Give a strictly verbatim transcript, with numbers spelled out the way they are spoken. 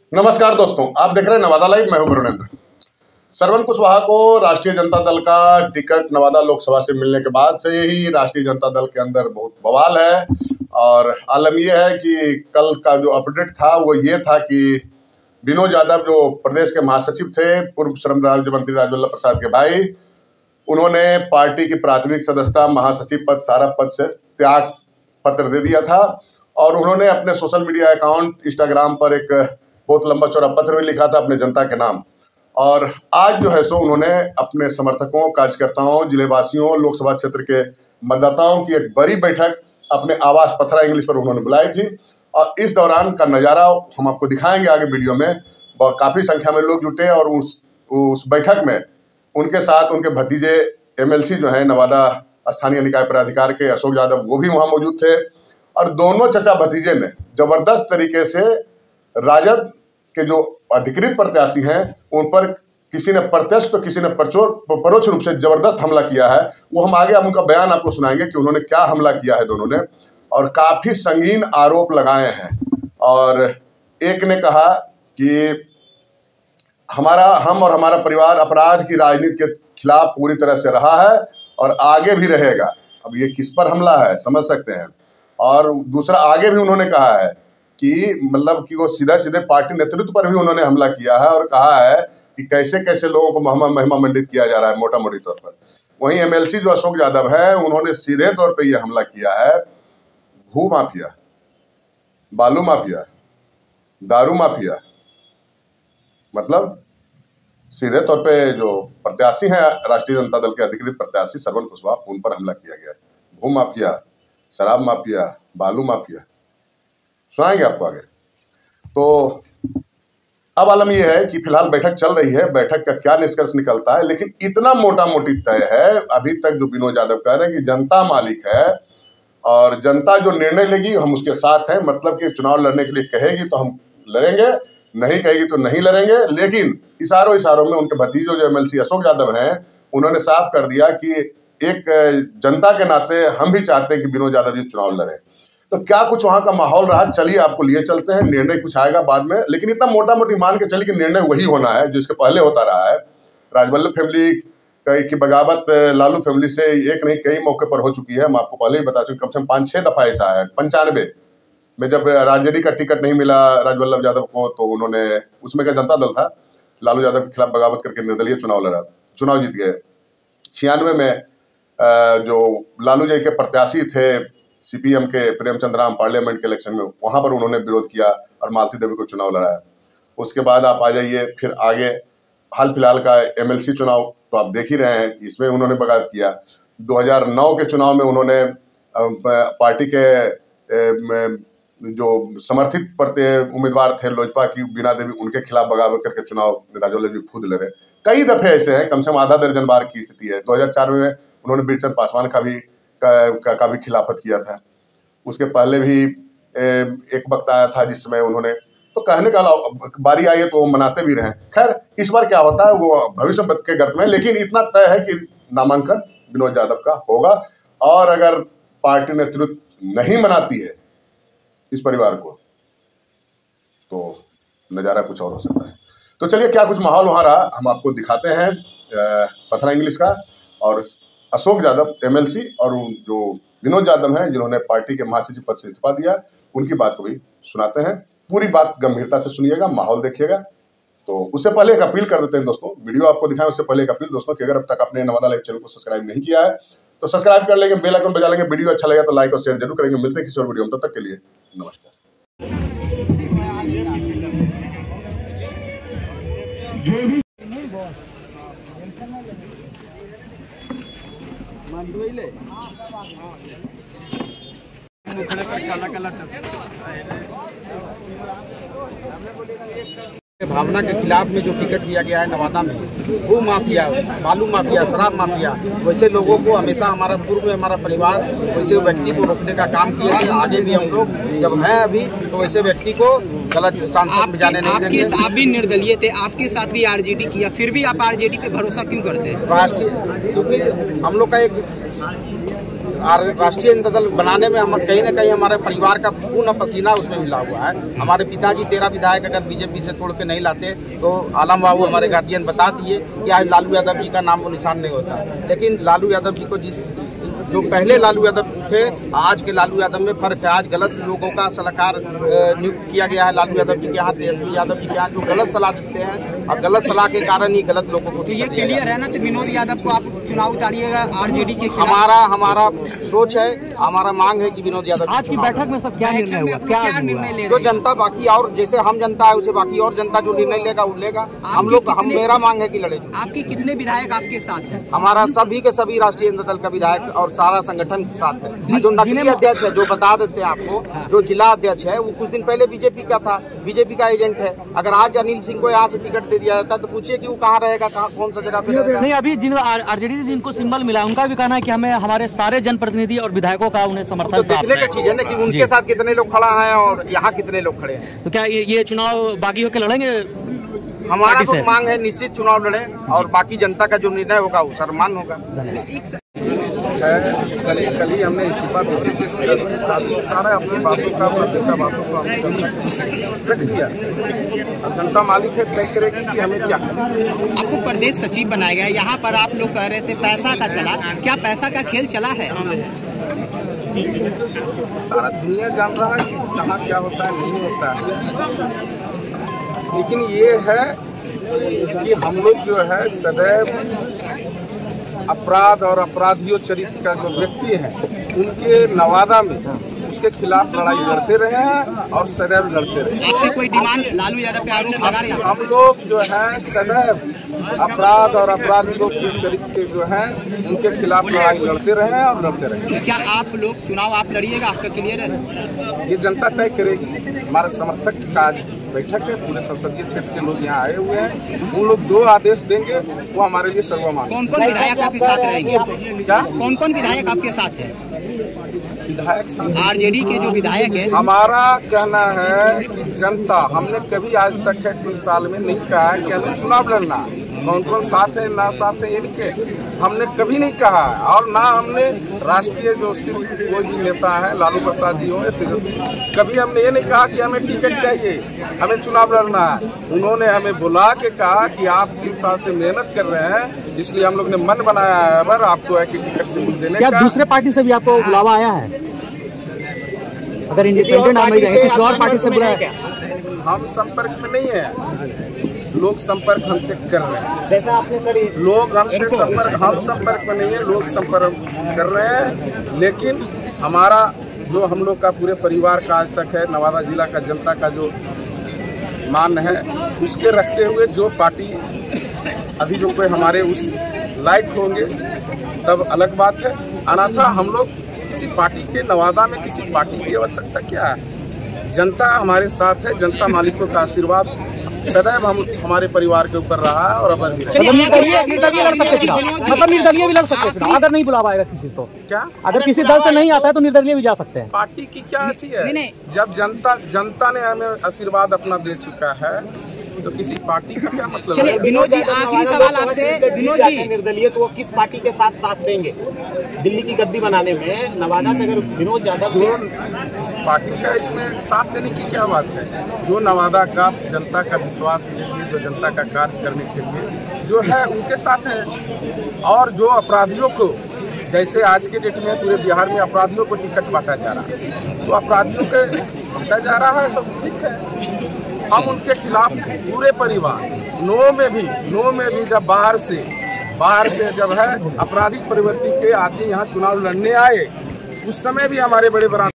नमस्कार दोस्तों, आप देख रहे हैं नवादा लाइव। मैं हूं वरुणेंद्र। श्रवण कुशवाहा को राष्ट्रीय जनता दल का टिकट नवादा लोकसभा से मिलने के बाद से ही राष्ट्रीय जनता दल के अंदर बहुत बवाल है। और आलम यह है कि कल का जो अपडेट था वो ये था कि विनोद यादव जो प्रदेश के महासचिव थे, पूर्व श्रम राज्य मंत्री राजवल्लभ प्रसाद के भाई, उन्होंने पार्टी की प्राथमिक सदस्यता, महासचिव पद, सारा पद से त्याग पत्र दे दिया था। और उन्होंने अपने सोशल मीडिया अकाउंट इंस्टाग्राम पर एक बहुत लंबा चौड़ा पत्र भी लिखा था अपने जनता के नाम। और आज जो है सो उन्होंने अपने समर्थकों, कार्यकर्ताओं, जिलेवासियों, लोकसभा क्षेत्र के मतदाताओं की एक बड़ी बैठक अपने आवास पथरा इंग्लिश पर उन्होंने बुलाई थी। और इस दौरान का नज़ारा हम आपको दिखाएंगे आगे वीडियो में। काफ़ी संख्या में लोग जुटे और उस उस बैठक में उनके साथ उनके भतीजे एमएलसी जो हैं नवादा स्थानीय निकाय प्राधिकार के अशोक यादव, वो भी वहाँ मौजूद थे। और दोनों चचा भतीजे ने जबरदस्त तरीके से राजद के जो अधिकृत प्रत्याशी हैं उन पर किसी ने प्रत्यक्ष तो किसी ने परोक्ष रूप से जबरदस्त हमला किया है। वो हम आगे हम उनका बयान आपको सुनाएंगे कि उन्होंने क्या हमला किया है दोनों ने, और काफी संगीन आरोप लगाए हैं। और एक ने कहा कि हमारा हम और हमारा परिवार अपराध की राजनीति के खिलाफ पूरी तरह से रहा है और आगे भी रहेगा। अब ये किस पर हमला है समझ सकते हैं। और दूसरा आगे भी उन्होंने कहा है कि मतलब कि वो सीधा सीधे पार्टी नेतृत्व पर भी उन्होंने हमला किया है और कहा है कि कैसे कैसे लोगों को महिमा महिमा मंडित किया जा रहा है मोटा मोटी तौर पर। वहीं एमएलसी जो अशोक यादव है उन्होंने सीधे तौर पे ये हमला किया है भू माफिया, बालू माफिया, दारू माफिया, मतलब सीधे तौर पे जो प्रत्याशी हैं राष्ट्रीय जनता दल के अधिकृत प्रत्याशी श्रवण कुशवाहा, उन पर हमला किया गया। भू माफिया, शराब माफिया, बालू माफिया, सुनाएंगे आपको आगे। तो अब आलम यह है कि फिलहाल बैठक चल रही है, बैठक का क्या निष्कर्ष निकलता है। लेकिन इतना मोटा मोटी तय है अभी तक जो विनोद यादव कह रहे हैं कि जनता मालिक है और जनता जो निर्णय लेगी हम उसके साथ हैं। मतलब कि चुनाव लड़ने के लिए कहेगी तो हम लड़ेंगे, नहीं कहेगी तो नहीं लड़ेंगे। लेकिन इशारों इशारों में उनके भतीजों जो एमएलसी अशोक यादव हैं उन्होंने साफ कर दिया कि एक जनता के नाते हम भी चाहते हैं कि विनोद यादव जी चुनाव लड़े। तो क्या कुछ वहां का माहौल रहा, चलिए आपको लिए चलते हैं। निर्णय कुछ आएगा बाद में, लेकिन इतना मोटा मोटी मान के चलिए कि निर्णय वही होना है जो इसके पहले होता रहा है। राजवल्लभ फैमिली की बगावत लालू फैमिली से एक नहीं कई मौके पर हो चुकी है। मैं आपको पहले ही बता चुका, कम से कम पाँच छह दफा ऐसा है। पंचानवे में जब राजनीति का टिकट नहीं मिला राजवल्लभ यादव को तो उन्होंने, उसमें का जनता दल था, लालू यादव के खिलाफ बगावत करके निर्दलीय चुनाव लड़ा, चुनाव जीत गए। छियानवे में जो लालू जी के प्रत्याशी थे सीपीएम के प्रेमचंद राम पार्लियामेंट के इलेक्शन में, वहां पर उन्होंने विरोध किया और मालती देवी को चुनाव लड़ाया। उसके बाद आप आ जाइए फिर आगे हाल फिलहाल का एमएलसी चुनाव, तो आप देख ही रहे हैं कि इसमें उन्होंने बगावत किया। दो हज़ार नौ के चुनाव में उन्होंने पार्टी के जो समर्थित उम्मीदवार थे लोजपा की बीना देवी, उनके खिलाफ बगावत करके चुनाव राजवल्लभ जी खुद लड़े। कई दफे ऐसे हैं, कम से कम आधा दर्जन बार की स्थिति है। दो हजार चार में उन्होंने बीरचंद पासवान का भी का, का, का भी खिलाफत किया था। उसके पहले भी एक वक्त आया था जिसमें उन्होंने, तो कहने का बारी आई है तो वो मनाते भी रहे। खैर इस बार क्या होता है वो भविष्य के गर्भ में, लेकिन इतना तय है कि नामांकन विनोद यादव का होगा। और अगर पार्टी नेतृत्व नहीं मनाती है इस परिवार को तो नज़ारा कुछ और हो सकता है। तो चलिए क्या कुछ माहौल वहाँ रहा हम आपको दिखाते हैं पथरा इंग्लिश का। और अशोक यादव एमएलसी और जो विनोद यादव हैं जिन्होंने पार्टी के महासचिव पद से इस्तीफा दिया, उनकी बात को भी सुनाते हैं। पूरी बात गंभीरता से सुनिएगा, माहौल देखिएगा। तो उससे पहले एक अपील कर देते हैं दोस्तों, वीडियो आपको दिखाएं उससे पहले एक अपील दोस्तों कि अगर अब तक आपने नवादा लाइव चैनल को सब्सक्राइब नहीं किया है तो सब्सक्राइब कर लेंगे, बेल आइकन बजा लेंगे। वीडियो अच्छा लगा तो लाइक और शेयर जरूर करेंगे। मिलते हैं किसी और वीडियो में, तब तक के लिए नमस्कार। भावना के खिलाफ में जो टिकट दिया गया है नवादा में, भू माफिया, बालू माफिया, शराब माफिया, वैसे लोगों को हमेशा हमारा पूर्व में हमारा परिवार वैसे व्यक्ति को रोकने का काम किया है। आगे भी हम लोग जब हैं अभी तो वैसे व्यक्ति को गलत सांसद में जाने नहीं देंगे। आप भी निर्दलीय थे, आपके साथ भी आरजेडी किया, फिर भी आप आरजेडी पे भरोसा क्यों करते हैं? राष्ट्रीय, क्योंकि हम लोग का एक राष्ट्रीय जनता दल बनाने में हम कहीं ना कहीं हमारे परिवार का पूर्ण पसीना उसमें मिला हुआ है। हमारे पिताजी तेरह विधायक अगर बीजेपी से तोड़ के नहीं लाते तो आलम बाबू हमारे गार्जियन बता दिए कि आज लालू यादव जी का नाम वो निशान नहीं होता। लेकिन लालू यादव जी को जिस जो पहले लालू यादव थे आज के लालू यादव में फर्क है। आज गलत लोगों का सलाहकार नियुक्त किया गया है लालू यादव जी के यहाँ, तेजस्वी यादव जी के यहाँ, जो गलत सलाह देते हैं और गलत सलाह के कारण ही गलत लोगों को। तो ये क्लियर है ना, तो विनोद यादव को आप चुनाव उतारिएगा आरजेडी के खिलाफ? हमारा हमारा सोच है, हमारा मांग है कि विनोद यादव। आज की बैठक में सब क्या निर्णय हुआ? क्या निर्णय ले जो जनता बाकी और जैसे हम जनता है उसे बाकी और जनता जो निर्णय लेगा वो लेगा। हम लोग हम मेरा मांग है कि लड़े। आपके कितने विधायक आपके साथ हैं? हमारा सभी के सभी राष्ट्रीय जनता दल का विधायक और सारा संगठन के साथ है। जो नकली अध्यक्ष है, जो बता देते हैं आपको, जो जिला अध्यक्ष है वो कुछ दिन पहले बीजेपी का था, बीजेपी का एजेंट है। अगर आज अनिल सिंह को यहाँ से टिकट दे दिया जाता तो पूछिए कि वो कहाँ रहेगा, कहाँ कौन सा जगह पे रहेगा। नहीं, अभी जिन आरजेडी से जिनको सिंबल मिला उनका भी कहना है कि हमें हमारे सारे जनप्रतिनिधि और विधायकों का उन्हें समर्थन। तो देखने का चीज है ना कि उनके साथ कितने लोग खड़ा है और यहाँ कितने लोग खड़े हैं। तो क्या ये चुनाव बागी होकर लड़ेंगे? हमारा तो मांग है निश्चित चुनाव लड़े और बाकी जनता का जो निर्णय होगा वो सर्वमान्य होगा। कल कल ही हमने इस्तीफा देने के साथ ही सारा अपनी बातों का अपना दिल का बातों को हमने रख दिया। अब जनता मालिक है, तय करेगी कि हमें क्या। आपको प्रदेश सचिव बनाया गया, यहाँ पर आप लोग कह रहे थे पैसा का चला, क्या पैसा का खेल चला है? सारा दुनिया जान रहा है कि कहाँ क्या होता है नहीं होता है, लेकिन ये है कि हम लोग जो है सदैव अपराध और अपराधियों चरित्र का जो व्यक्ति है उनके नवादा में उसके खिलाफ लड़ाई लड़ते रहे हैं और सदैव लड़ते रहे। आपसे कोई डिमांड लालू यादव पे आरोप लगा रहे हैं? हम लोग जो है सदैव अपराध और अपराधियों के चरित्र के जो है उनके खिलाफ लड़ाई लड़ते रहे और लड़ते रहे। क्या आप लोग चुनाव आप लड़िएगा? आपका क्लियर है? ये जनता तय करेगी। हमारे समर्थक का बैठक है, पूरे संसदीय क्षेत्र के लोग यहाँ आए हुए हैं। उन लोग जो आदेश देंगे वो हमारे लिए सर्वमान्य। कौन कौन विधायक आपके साथ रहेंगे? क्या कौन कौन विधायक आपके साथ है? विधायक आरजेडी के जो विधायक है। हमारा कहना है कि जनता, हमने कभी आज तक है तीन साल में नहीं कहा है कि हमें चुनाव लड़ना। कौन कौन साथ है ना साथ है ये नहीं, हमने कभी नहीं कहा और ना हमने राष्ट्रीय जो शीर्ष कोई भी नेता है लालू प्रसाद जी हो या तेजस्वी, कभी हमने ये नहीं कहा कि हमें टिकट चाहिए, हमें चुनाव लड़ना है। उन्होंने हमें बुला के कहा कि आप तीन साल से मेहनत कर रहे हैं, इसलिए हम लोग ने मन बनाया है अगर आपको है कि टिकट से देने क्या का। दूसरे पार्टी से भी आपको बुलावा आया है? अगर इंडिपेंडेंट आप नहीं किसी और पार्टी से बुलाया क्या? हम संपर्क में नहीं है, लोग संपर्क हमसे कर रहे हैं। जैसा आपने सर लोग हमसे संपर्क, हम संपर्क में नहीं है, लोग संपर्क कर रहे हैं। लेकिन हमारा जो हम लोग का पूरे परिवार का आज तक है नवादा जिला का जनता का जो मान है उसके रखते हुए जो पार्टी अभी जो कोई हमारे उस लायक होंगे तब अलग बात है। अन्यथा हम लोग किसी पार्टी के नवादा में किसी पार्टी की आवश्यकता क्या है। जनता हमारे साथ है, जनता मालिकों का आशीर्वाद सदैव हम हमारे परिवार के ऊपर रहा है और अब भी। निर्दलीय निर्दलीय लड़ सकते चुनाव, मतलब निर्दलीय भी लड़ सकते चुनाव अगर नहीं बुलावा आएगा किसी तो। क्या अगर किसी दल से नहीं आता है तो निर्दलीय भी जा सकते हैं। पार्टी की क्या अच्छी है? जब जनता जनता ने हमें आशीर्वाद अपना दे चुका है तो किसी पार्टी का क्या मतलब? चलिए विनोद जी, आखिरी सवाल आपसे। विनोद जी, निर्दलीय तो वो किस पार्टी के साथ साथ देंगे दिल्ली की गद्दी बनाने में? नवादा से अगर विनोद यादव जो इस पार्टी का इसमें साथ देने की क्या बात है? जो नवादा का जनता का विश्वास के लिए, जो जनता का कार्य करने के लिए जो है उनके साथ है। और जो अपराधियों को, जैसे आज के डेट में पूरे बिहार में अपराधियों को टिकट बांटा जा रहा है, तो अपराधियों के बांटा जा रहा है तो ठीक है। हम उनके खिलाफ पूरे परिवार नो में भी नो में भी जब बाहर से बाहर से जब है आपराधिक प्रवृत्ति के आदमी यहाँ चुनाव लड़ने आए उस समय भी हमारे बड़े बड़ा